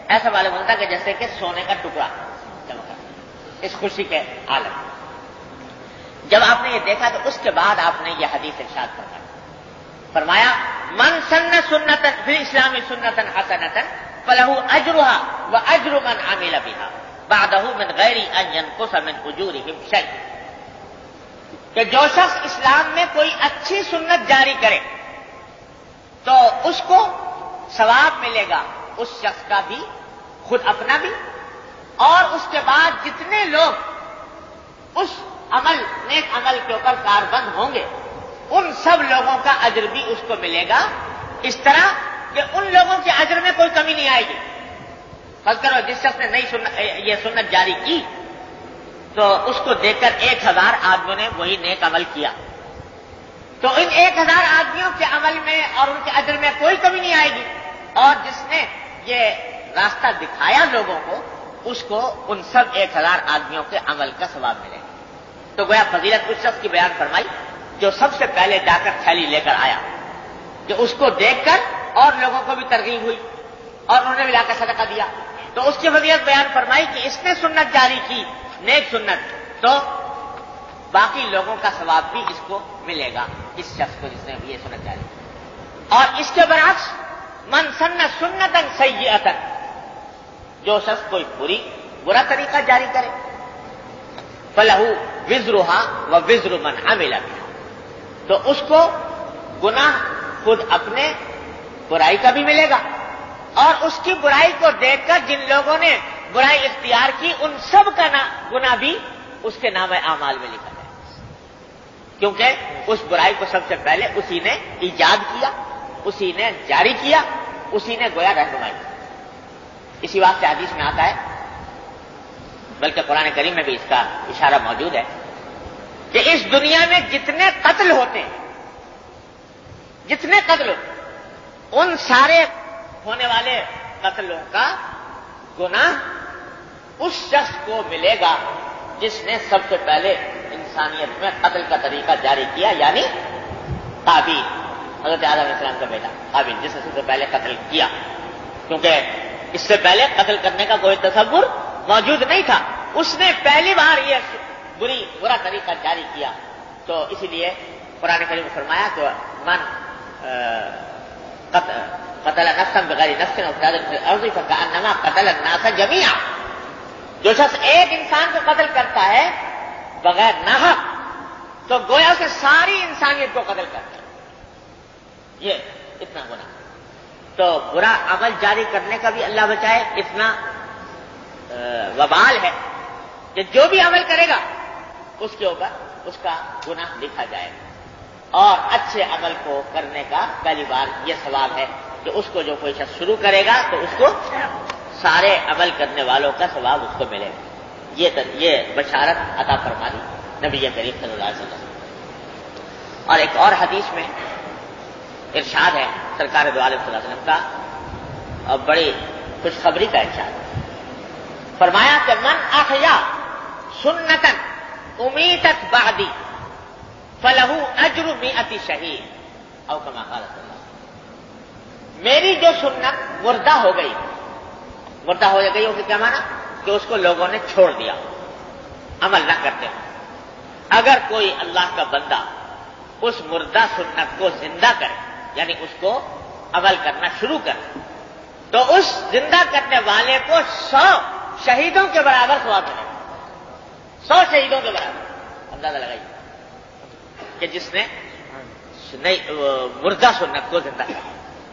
ایسا معلوم ہوتا کہ جیسے کہ سونے کا ٹکڑا چمکا اس خوشی کے عالم. جب آپ نے یہ دیکھا تو اس کے بعد آپ نے یہ حدیث ارشاد فرمایا من سن سنتا فی الاسلام سنتا حسنتا فلہ اجرها واجر من عمل بها بعدہ من غیر ان ينقص من اجورهم شیء. کہ جو شخص اسلام میں کوئی اچھی سنت جاری کرے تو اس کو ثواب ملے گا اس شخص کا بھی، خود اپنا بھی، اور اس کے بعد جتنے لوگ اس عمل نیک عمل کے اوپر کاربند ہوں گے ان سب لوگوں کا اجر بھی اس کو ملے گا، اس طرح کہ ان لوگوں کے اجر میں کوئی کمی نہیں آئے گی. فرض کرو جس شخص نے یہ سنت جاری کی تو اس کو دیکھ کر 1000 آدمیوں نے وہی نیک عمل کیا، تو ان 1000 آدمیوں کے عمل میں اور ان کے اجر میں کوئی کمی نہیں آئے گی، اور جس نے یہ راستہ دکھایا لوگوں کو اس کو ان سب 1000 آدمیوں کے عمل کا ثواب ملے گا. تو گویا فضیلت اس شخص کی بیان فرمائی جو سب سے پہلے جا کر تھیلی لے کر آیا، کہ اس کو دیکھ کر اور لوگوں کو بھی ترغیب ہوئی اور انہوں نے بھی لا کر صدقہ دیا، تو اس کی فضیلت بیان فرمائی کہ اس نے سنت جاری کی نیک سنت تو باقی لوگوں کا ثواب بھی اس کو ملے گا، اس شخص کو جس نے یہ سنت جاری کی. اور اس کے برعکس من سن سنتا سیئتا، جو شخص کوئی برا طریقہ جاری کرے فلہ وزرها ووزر من عمل بها، تو اس کو گناہ خود اپنے برائی کا بھی ملے گا اور اس کی برائی کو دیکھ کر جن لوگوں نے برائی اختیار کی ان سب کا گناہ بھی اس کے نام اعمال میں لکھا جائے، کیونکہ اس برائی کو سب سے پہلے اسی نے ایجاد کیا، اسی نے جاری کیا، اسی نے گویا رہنمائی کی. اسی واسطے حدیث میں آتا ہے، بلکہ قرآن کریم میں بھی اس کا اشارہ موجود ہے کہ اس دنیا میں جتنے قتل ہوتے ہیں ان سارے ہونے والے قتلوں کا گناہ اس شخص کو ملے گا جس نے سب سے پہلے انسانیت میں قتل کا طریقہ جاری کیا، یعنی قابیل، حضرت آدم علیہ السلام کا بیٹا قابیل، جس نے سب سے پہلے قتل کیا، کیونکہ اس سے پہلے قتل کرنے کا کوئی تصور موجود نہیں تھا. اس نے پہلی بار یہ برا طریقہ جاری کیا، تو اسی لیے قرآن کریم نے فرمایا کہ من قتل نفسا بغیر نفس او فساد فی الارض فکأنما قتل الناس جميعا، جو شخص ایک انسان کو قتل کرتا ہے بغیر ناحق تو گویا سے ساری انسانیت کو قتل کرتا ہے. یہ اتنا گناہ، تو برا عمل جاری کرنے کا بھی اللہ بچائے اتنا وبال ہے کہ جو بھی عمل کرے گا اس کے اوپر اس کا گناہ لکھا جائے گا، اور اچھے عمل کو کرنے کا پہلی بار یہ ثواب ہے کہ اس کو جو کوئی شخص شروع کرے گا تو اس کو سارے عمل کرنے والوں کا ثواب اس کو ملے گا. یہ بشارت عطا فرما دی نبی کریم صلی اللہ علیہ وسلم. اور ایک اور حدیث میں ارشاد ہے سرکار دو عالم صلی اللہ علیہ وسلم کا، اور بڑی خوشخبری کا ارشاد ہے. فرمایا کہ من احیا سنتا امیتت بعدی فلہ اجر 100 شہید او کما قال صلی اللہ علیہ وسلم. میری جو سنت مردہ ہو گئی ہو کہ کیا مانا کہ اس کو لوگوں نے چھوڑ دیا، عمل نہ کرتے ہوں. اگر کوئی اللہ کا بندہ اس مردہ سنت کو زندہ کرے، یعنی اس کو عمل کرنا شروع کرے، تو اس زندہ کرنے والے کو 100 شہیدوں کے برابر ثواب ملے گا. 100 شہیدوں کے برابر. اندازہ لگائیے کہ جس نے مردہ سنت کو زندہ کیا.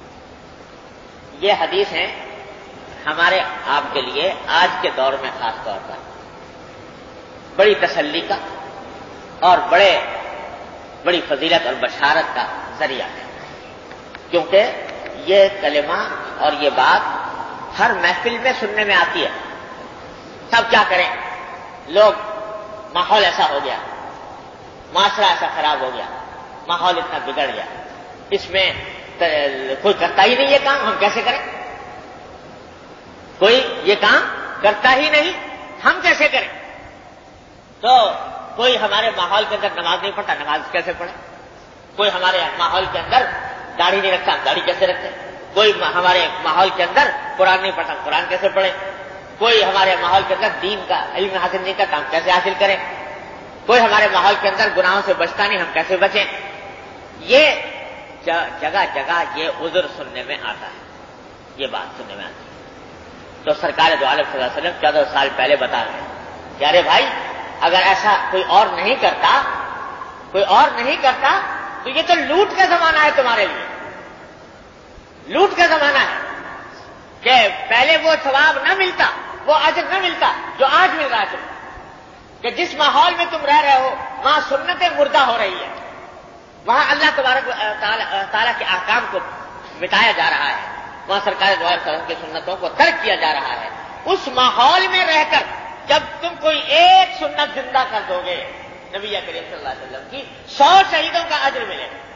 یہ حدیث ہے ہمارے آپ کے لیے آج کے دور میں خاص طور پر بڑی تسلی کا اور بڑی فضیلت اور بشارت کا ذریعہ ہے، کیونکہ یہ کلمہ اور یہ بات ہر محفل میں سننے میں آتی ہے. سب کیا کریں، لوگ ماحول ایسا ہو گیا، معاشرہ ایسا خراب ہو گیا، ماحول اتنا بگڑ گیا، اس میں کوئی کرتا ہی نہیں یہ کام، ہم کیسے کریں؟ کوئی یہ کام کرتا ہی نہیں، ہم کیسے کریں؟ تو کوئی ہمارے ماحول کے اندر نماز نہیں پڑھتا، نماز کیسے پڑھے؟ کوئی ہمارے ماحول کے اندر داڑھی نہیں رکھتا، داڑھی کیسے رکھتے؟ کوئی ہمارے ماحول کے اندر قرآن نہیں پڑھتا، قرآن کیسے پڑھے؟ کوئی ہمارے ماحول کے اندر دین کا علم حاصل نہیں کرتا، ہم کیسے حاصل کریں؟ کوئی ہمارے ماحول کے اندر گناہوں سے بچتا نہیں، ہم کیسے بچیں؟ یہ جگہ جگہ یہ عذر سننے میں آتا ہے، یہ بات سننے میں آتی ہے۔ تو سرکار دو عالم صلی اللہ علیہ وسلم 14 سال پہلے بتا رہے ہیں کہ ارے بھائی اگر ایسا کوئی اور نہیں کرتا تو یہ تو لوٹ کا زمانہ ہے تمہارے لیے، لوٹ کا زمانہ ہے کہ پہلے وہ ثواب نہ ملتا، وہ اجر نہ ملتا جو آج مل رہا ہے تمہیں، کہ جس ماحول میں تم رہ رہے ہو وہاں سنتیں مردہ ہو رہی ہے، وہاں اللہ تبارک تعالیٰ کے احکام کو مٹایا جا رہا ہے، وہاں سرکار دو عالم صلی اللہ علیہ وسلم کی سنتوں کو ترک کیا جا رہا ہے۔ اس ماحول میں رہ کر جب تم کوئی ایک سنت زندہ کر دو گے نبی کریم صلی اللہ علیہ وسلم کی، 100 شہیدوں کا اجر ملے گا۔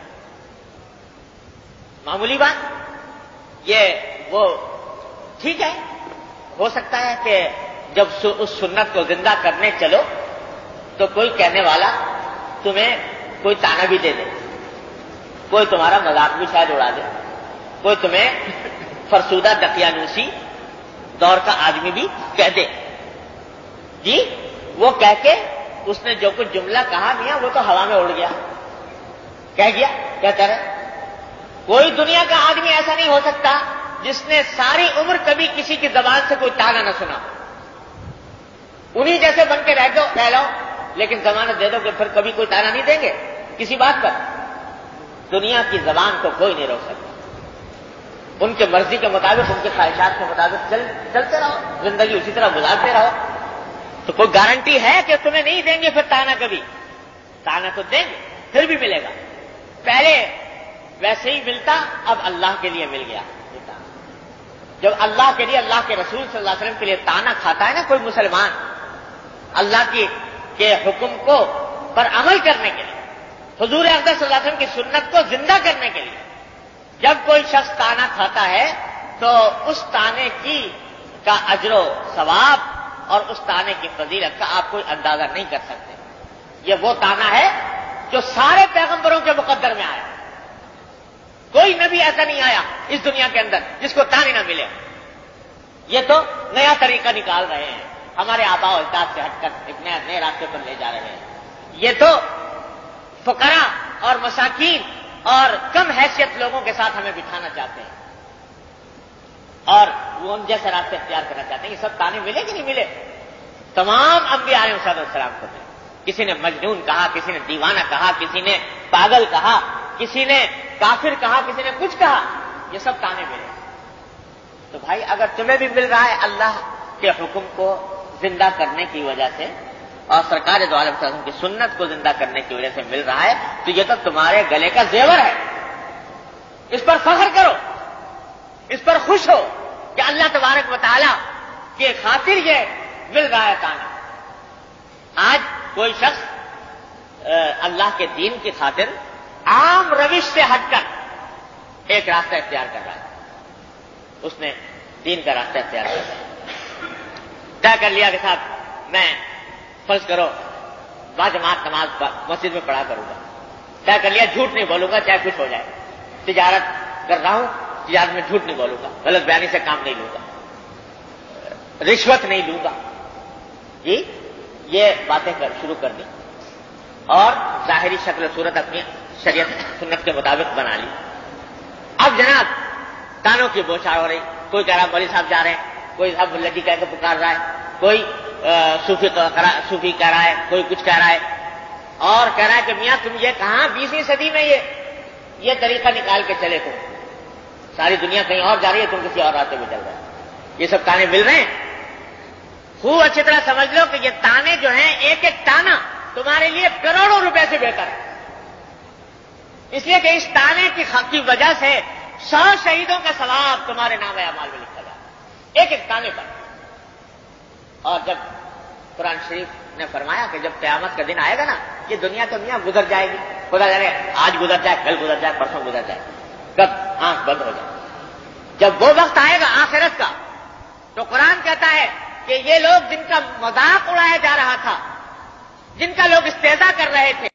معمولی بات یہ وہ ٹھیک ہے، ہو سکتا ہے کہ جب اس سنت کو زندہ کرنے چلو تو کوئی کہنے والا تمہیں کوئی تانا بھی دے دے، کوئی تمہارا مذاق بھی شاید اڑا دے، کوئی تمہیں فرسودہ دقیانوسی دور کا آدمی بھی کہہ دے، جی وہ کہہ کے اس نے جو کچھ جملہ کہا میاں وہ تو ہوا میں اڑ گیا، کہہ گیا، کیا کہہ رہے؟ کوئی دنیا کا آدمی ایسا نہیں ہو سکتا جس نے ساری عمر کبھی کسی کی زبان سے کوئی تانا نہ سنا، انہی جیسے بن کے رہ لو، لیکن ضمانت دے دو کہ پھر کبھی کوئی تانا نہیں دیں گے کسی بات پر۔ دنیا کی زبان کو کوئی نہیں روک سکتا، ان کے مرضی کے مطابق، ان کے خواہشات کے مطابق چلتے رہو، زندگی اسی طرح گزارتے رہو، تو کوئی گارنٹی ہے کہ تمہیں نہیں دیں گے پھر تانا؟ کبھی تانا تو دیں گے، پھر بھی ملے گا۔ پہلے ویسے ہی ملتا، اب اللہ کے لیے مل گیا۔ جب اللہ کے لیے، اللہ کے رسول صلی اللہ علیہ وسلم کے لیے تانا کھاتا ہے نا کوئی مسلمان، اللہ کے حکم کو پر عمل کرنے کے لیے، حضور اقدس صلی اللہ علیہ وسلم کی سنت کو زندہ کرنے کے لیے جب کوئی شخص تانا کھاتا ہے تو اس تانے کا اجر و ثواب اور اس تانے کی فضیلت کا آپ کوئی اندازہ نہیں کر سکتے۔ یہ وہ تانا ہے جو سارے پیغمبروں کے مقدر میں آیا، کوئی نبی ایسا نہیں آیا اس دنیا کے اندر جس کو تانے نہ ملے۔ یہ تو نیا طریقہ نکال رہے ہیں، ہمارے آباء و اجداد سے ہٹ کر ایک نئے راستے پر لے جا رہے ہیں۔ یہ تو فقراء اور مساکین اور کم حیثیت لوگوں کے ساتھ ہمیں بٹھانا چاہتے ہیں اور وہ ان جیسے راستے اختیار کرنا چاہتے ہیں۔ یہ سب تانے ملے کہ نہیں ملے؟ تمام انبیاء علیہ السلام کو ملے۔ کسی نے مجنون کہا، کسی نے دیوانہ کہا، کسی نے پاگل کہا، کسی نے کافر کہا، کسی نے کچھ کہا، یہ سب تانے ملے۔ تو بھائی اگر تمہیں بھی مل رہا ہے اللہ کے حکم کو زندہ کرنے کی وجہ سے اور سرکار دو عالم صلی اللہ علیہ وسلم کی سنت کو زندہ کرنے کی وجہ سے مل رہا ہے، تو یہ تو تمہارے گلے کا زیور ہے، اس پر فخر کرو، اس پر خوش ہو کہ اللہ تبارک و تعالیٰ کی خاطر یہ مل رہا ہے تانا۔ آج کوئی شخص اللہ کے دین کی خاطر عام روش سے ہٹ کر ایک راستہ اختیار کر رہا ہے، اس نے دین کا راستہ اختیار کر رہا ہے، طے کر لیا کہ صاحب میں فرض کرو باجماعت نماز مسجد میں پڑھا کروں گا، طے کر لیا جھوٹ نہیں بولوں گا چاہے کچھ ہو جائے، تجارت کر رہا ہوں تجارت میں جھوٹ نہیں بولوں گا، غلط بیانی سے کام نہیں لوں گا، رشوت نہیں لوں گا، جی یہ باتیں شروع کر دی اور ظاہری شکل و صورت اپنی شریعت سنت کے مطابق بنا لی۔ اب جناب تانوں کی بوچھاڑ ہو رہی، کوئی کہہ رہا مولوی صاحب جا رہے ہیں، کوئی صاحب لگی کہہ کے پکار رہا ہے، کوئی صوفی کہہ رہا ہے، کوئی کچھ کہہ رہا ہے اور کہہ رہا ہے کہ میاں تم یہ کہاں 20ویں صدی میں یہ طریقہ نکال کے چلے، تم ساری دنیا کہیں اور جا رہی ہے، تم کسی اور راستے میں چل رہے ہیں۔ یہ سب تانے مل رہے ہیں، خوب اچھی طرح سمجھ لو کہ یہ تانے جو ہیں ایک ایک تانا تمہارے لیے کروڑوں روپے سے بہتر ہے، اس لیے کہ اس تانے کی وجہ سے 100 شہیدوں کا ثواب تمہارے نام اعمال میں لکھا جائے ایک ایک تانے پر۔ اور جب قرآن شریف نے فرمایا کہ جب قیامت کا دن آئے گا نا، یہ دنیا تو میاں گزر جائے گی، خدا جانے آج گزر جائے، کل گزر جائے، پرسوں گزر جائے، کب آنکھ بند ہو جائے، جب وہ وقت آئے گا آخرت کا، تو قرآن کہتا ہے کہ یہ لوگ جن کا مذاق اڑایا جا رہا تھا، جن کا لوگ استہزاء کر رہے تھے،